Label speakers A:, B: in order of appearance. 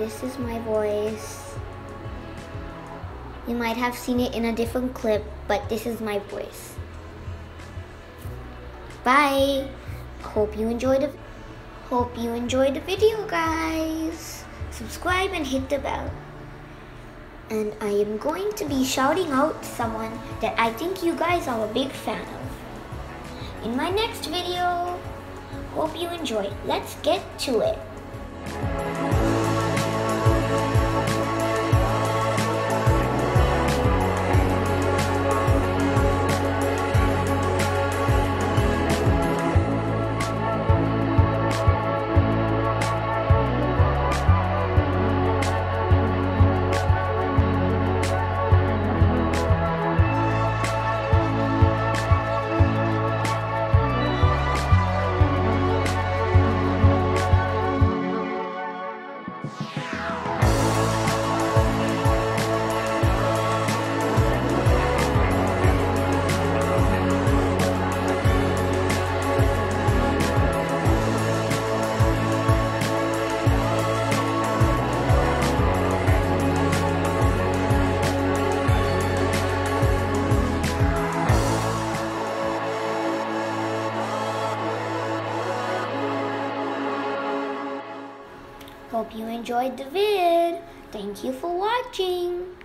A: this is my voice. You might have seen it in a different clip, but this is my voice. Bye. Hope you enjoyed the video, guys. Subscribe and hit the bell. And I am going to be shouting out someone that I think you guys are a big fan of in my next video. Hope you enjoy. Let's get to it. Hope you enjoyed the vid. Thank you for watching.